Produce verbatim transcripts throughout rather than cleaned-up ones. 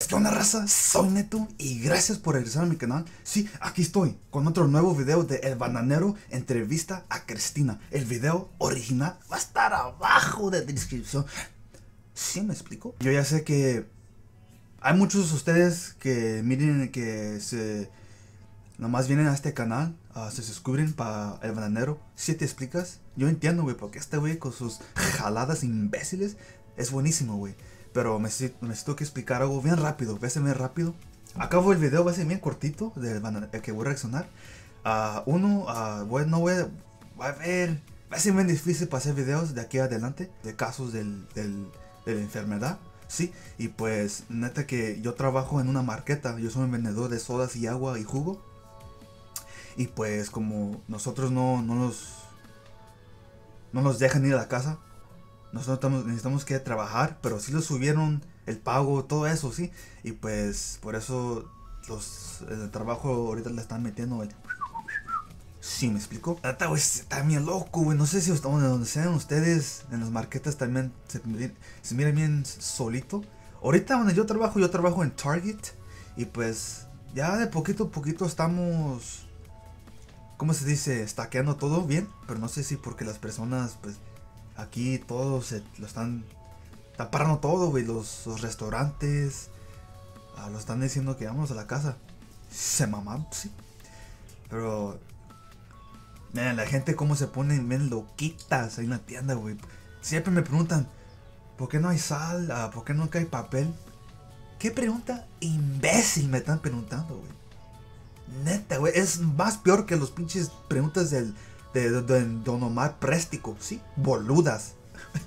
¿Qué onda, raza? Soy Neto y gracias por regresar a mi canal. Sí, aquí estoy con otro nuevo video de El Bananero entrevista a Cristina. El video original va a estar abajo de la descripción. ¿Sí me explico? Yo ya sé que hay muchos de ustedes que miren que se nomás vienen a este canal, uh, se suscriben para El Bananero. ¿Sí te explicas? Yo entiendo, güey, porque este güey con sus jaladas imbéciles es buenísimo, güey. Pero me necesito que explicar algo bien rápido, va a ser bien rápido. Acabo el video, va a ser bien cortito, del que voy a reaccionar. Uh, uno, uh, bueno, no voy a, va a ver, va a ser bien difícil para hacer videos de aquí adelante, de casos del, del, de la enfermedad, sí. Y pues, neta que yo trabajo en una marqueta, yo soy un vendedor de sodas y agua y jugo. Y pues como nosotros no, no nos, no nos dejan ir a la casa, nosotros estamos, necesitamos que trabajar, pero sí lo subieron el pago, todo eso, sí. Y pues por eso los, el trabajo ahorita le están metiendo el... ¿Sí me explico? Neta, güey, está bien loco, güey. No sé si donde, donde sean ustedes, en las marquetas también se, se mira bien solito. Ahorita donde yo trabajo, yo trabajo en Target. Y pues ya de poquito a poquito estamos... ¿Cómo se dice? Estaqueando todo bien. Pero no sé si porque las personas, pues... Aquí todos se lo están, están parando todo, güey. Los, los restaurantes uh, lo están diciendo que vamos a la casa. Se maman, sí. Pero man, la gente cómo se pone bien loquitas ahí en la tienda, güey. Siempre me preguntan, ¿por qué no hay sal? Uh, ¿Por qué no hay papel? ¿Qué pregunta imbécil me están preguntando, güey? Neta, güey. Es más peor que los pinches preguntas del... De, de, de Don Omar Préstico, sí, boludas.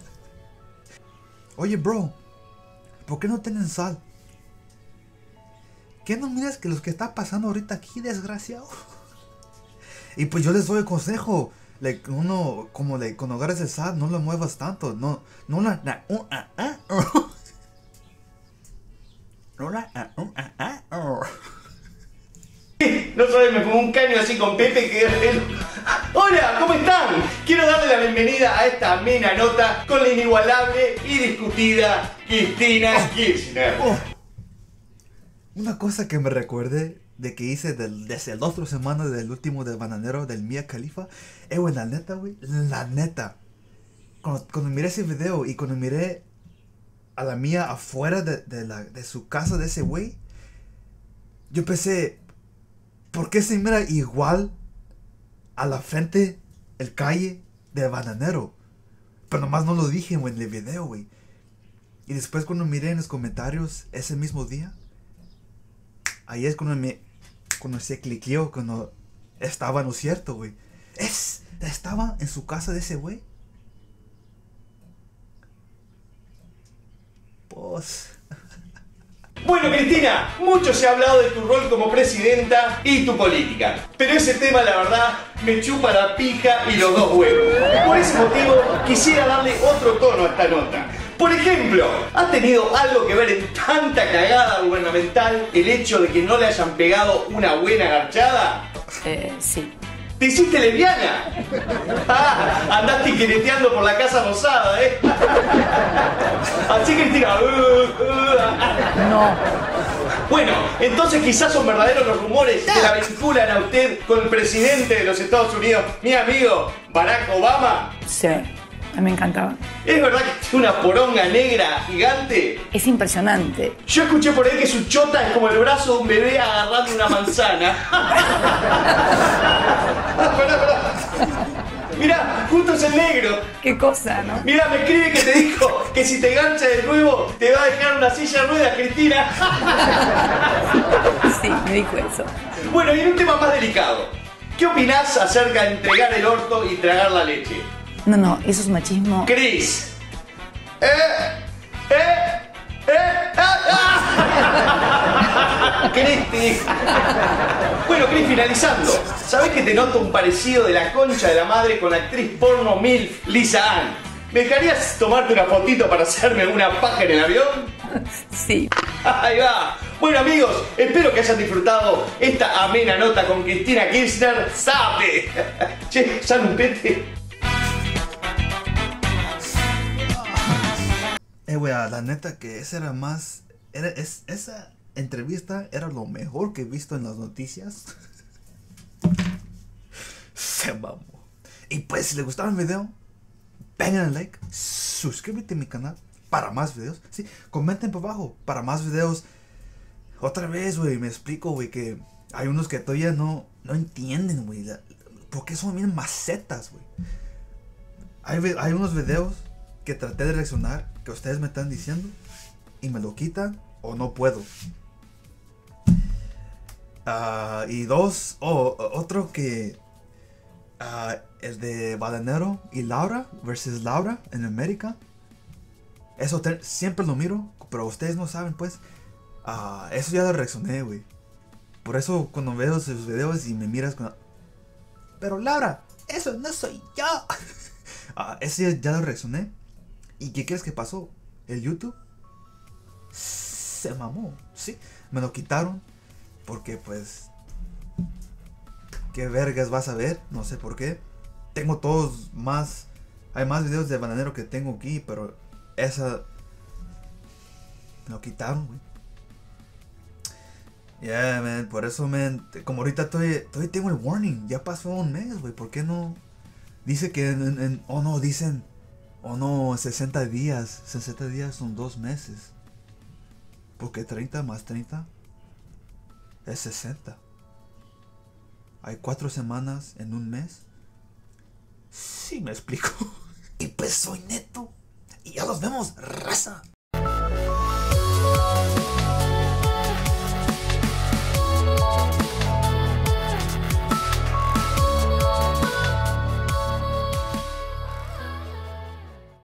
Oye, bro, ¿por qué no tienen sal? ¿Qué no miras que los que está pasando ahorita aquí, desgraciado? Y pues yo les doy el consejo, like, uno, como le, cuando agarres el sal, no lo muevas tanto, no, no la, la, uh, uh, uh, uh. No la, uh, uh, uh, uh. No sabes, me pongo un caño así con Pepe que... Hola, ¿cómo están? Quiero darle la bienvenida a esta amena nota con la inigualable y discutida Cristina Kirchner. Oh, una cosa que me recuerde de que hice del, desde la otra semana del último del Bananero del Mia Khalifa. Eh, güey, la neta, güey, la neta. Cuando, cuando miré ese video y cuando miré a la mía afuera de, de, la, de su casa de ese güey, yo pensé... ¿Por qué se mira igual a la frente, el calle de Bananero? Pero nomás no lo dije, güey, en el video, güey. Y después cuando miré en los comentarios ese mismo día, ahí es cuando me... Cuando se cliqueó, cuando estaba en lo cierto, güey. Es... Estaba en su casa de ese güey. Pues... Bueno, Cristina, mucho se ha hablado de tu rol como presidenta y tu política. Pero ese tema, la verdad, me chupa la pija y los dos huevos. Por ese motivo, quisiera darle otro tono a esta nota. Por ejemplo, ¿ha tenido algo que ver en tanta cagada gubernamental el hecho de que no le hayan pegado una buena garchada? Eh, sí. ¿Te hiciste lesbiana? Ah, andás tiquereteando por la Casa Rosada, ¿eh? Así, Cristina. No. Bueno, entonces quizás son verdaderos los rumores que la vinculan a usted con el presidente de los Estados Unidos, mi amigo Barack Obama. Sí, a mí me encantaba. ¿Es verdad que tiene una poronga negra gigante? Es impresionante. Yo escuché por ahí que su chota es como el brazo de un bebé agarrando una manzana. Pará, pará. Mirá, justo es el negro. Qué cosa, ¿no? Mirá, me escribe que te dijo que si te gancha de nuevo te va a dejar una silla de ruedas, Cristina. Sí, me dijo eso. Bueno, y en un tema más delicado. ¿Qué opinás acerca de entregar el orto y tragar la leche? No, no, eso es machismo. Cris. Eh, eh, eh, ah, ah. Cristi. Bueno, Cris, finalizando. ¿Sabés que te noto un parecido de la concha de la madre con la actriz porno MILF Lisa Ann? ¿Me dejarías tomarte una fotito para hacerme una paja en el avión? Sí. Ahí va. Bueno, amigos, espero que hayan disfrutado esta amena nota con Cristina Kirchner. ¡Sape! Che, ¿sale un pete? Eh, güey, la neta que ese era más Era, es, esa entrevista era lo mejor que he visto en las noticias. Se mamó. Y pues si les gustaba el video, vengan el like, suscríbete a mi canal para más videos. Sí, comenten por abajo para más videos. Otra vez, güey, me explico, güey, que hay unos que todavía no, no entienden, güey. ¿Por qué son bien macetas, güey? Hay, hay unos videos que traté de reaccionar que ustedes me están diciendo y me lo quitan o no puedo. Uh, y dos, oh, otro que uh, el de Bananero y Laura versus Laura en América. Eso te, siempre lo miro, pero ustedes no saben, pues. Uh, eso ya lo reaccioné, güey. Por eso cuando veo sus videos y me miras con... Pero Laura, eso no soy yo. uh, ese ya lo reaccioné. ¿Y qué crees que pasó? El YouTube se mamó, ¿sí? Me lo quitaron porque pues... ¿Qué vergas vas a ver? No sé por qué. Tengo todos más... Hay más videos de Bananero que tengo aquí, pero esa... Me lo quitaron, güey. Yeah, man, por eso, man, como ahorita todavía, todavía tengo el warning, ya pasó un mes, güey, ¿por qué no? Dice que en, en, en, oh no, dicen, oh no, sesenta días, sesenta días son dos meses. Porque treinta más treinta es sesenta. Hay cuatro semanas en un mes. Sí, me explico. Y pues soy Neto, y ya los vemos, raza.